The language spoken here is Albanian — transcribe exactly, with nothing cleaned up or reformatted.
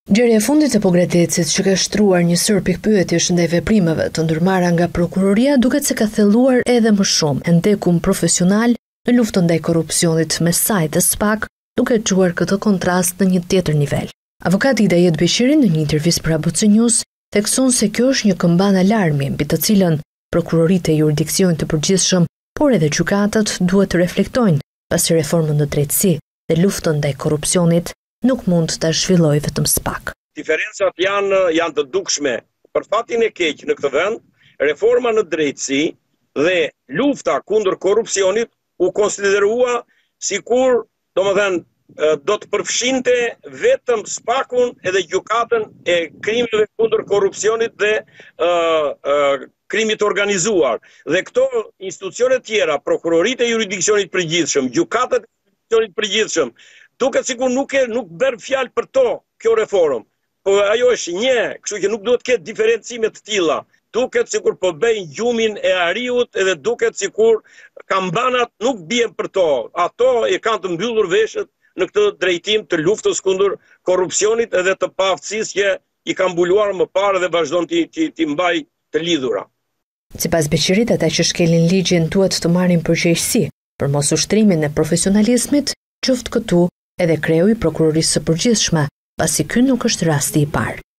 Gjerja e fundit e Pogradecit që ka shtruar një sër pikpyetjesh ndaj veprimeve të ndërmarra nga prokuroria duket se ka thelluar edhe më shumë endekun profesional në luftën ndaj korrupsionit me saj dhe SPAK, duke çuar këtë kontrast në një tjetër nivel. Avokati Idajet Beqiri në një intervistë për A B C News thekson se kjo është një këmban alarmi mbi të cilën prokuroritë e jurisdiksionit të përgjithshëm, por edhe gjykatat duhet të reflektojnë pasi reformën në drejtësi dhe luftën ndaj korrupsionit nuk mund të zhvilloj vetëm SPAK. Diferencat janë, janë të dukshme. Për fatin e keq në këtë vend, reforma në drejtësi dhe lufta kundër korrupsionit u konsiderua sikur, domethënë, do të përfshinte vetëm SPAK-un edhe gjykatën e krimeve kundër korrupsionit dhe uh, uh, krimit organizuar. Dhe këto institucione tjera, prokuroritë e jurisdiksionit përgjithshëm, gjykatat e jurisdiksionit përgjithshëm, duket sikur nuk e nuk bën fjalë për to kjo reformë. Po ajo është një, kështu që nuk duhet të ketë diferencime të tilla. Duket sikur po bëjnë gjumin e ariut edhe duket sikur kambanat nuk bien për to. Ato e kanë të mbyllur veshët në këtë drejtim të luftës kundër korrupsionit edhe të paaftësisë që i kanë mbuluar më parë dhe vazhdon të të, të mbaj të lidhura. Sipas Beqirit, ata që shkelin ligjin duhet të marrin përgjegjësi për mos ushtrimin e profesionalizmit, qoftë këtu edhe kreu i prokurorisë së përgjithshme, pasi ky nuk është rasti i parë.